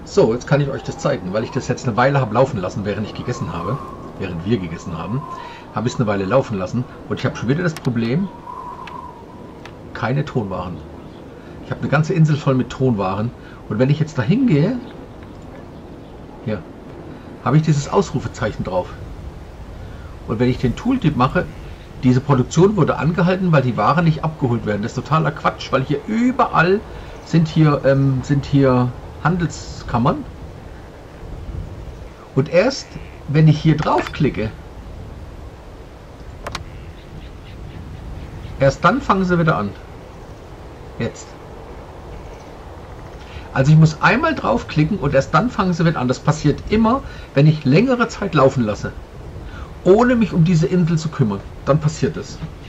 So, jetzt kann ich euch das zeigen, weil ich das jetzt eine Weile habe laufen lassen, während ich gegessen habe, während wir gegessen haben, habe ich es eine Weile laufen lassen und ich habe schon wieder das Problem, keine Tonwaren. Ich habe eine ganze Insel voll mit Tonwaren und wenn ich jetzt da hingehe, hier, habe ich dieses Ausrufezeichen drauf. Und wenn ich den Tooltip mache, diese Produktion wurde angehalten, weil die Waren nicht abgeholt werden. Das ist totaler Quatsch, weil hier überall sind hier Handelskammern. Und erst wenn ich hier draufklicke, erst dann fangen sie wieder an. Jetzt. Also ich muss einmal draufklicken und erst dann fangen sie wieder an. Das passiert immer, wenn ich längere Zeit laufen lasse, ohne mich um diese Insel zu kümmern. Dann passiert es.